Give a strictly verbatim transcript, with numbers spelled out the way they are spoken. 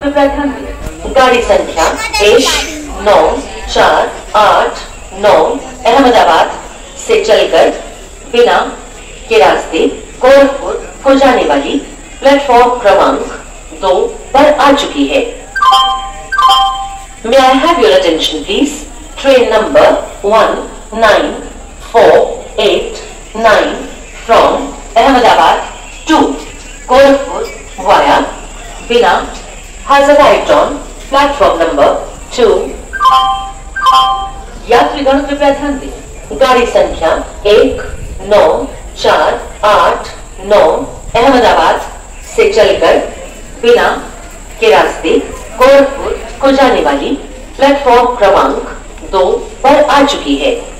गाड़ी संख्या एक नौ चार आठ नौ अहमदाबाद से चलकर बिना के रास्ते गोरखपुर को जाने वाली प्लेटफॉर्म क्रमांक दो पर आ चुकी है। May I have your attention please? Train number one nine four eight nine from Ahmedabad to Gorakhpur via Bina has arrived on platform number two. यात्रीगण कृपया ध्यान दें। गाड़ी संख्या एक नौ चार आठ नौ अहमदाबाद से चलकर बिना के रास्ते गोरखपुर को जाने वाली प्लेटफॉर्म क्रमांक दो पर आ चुकी है।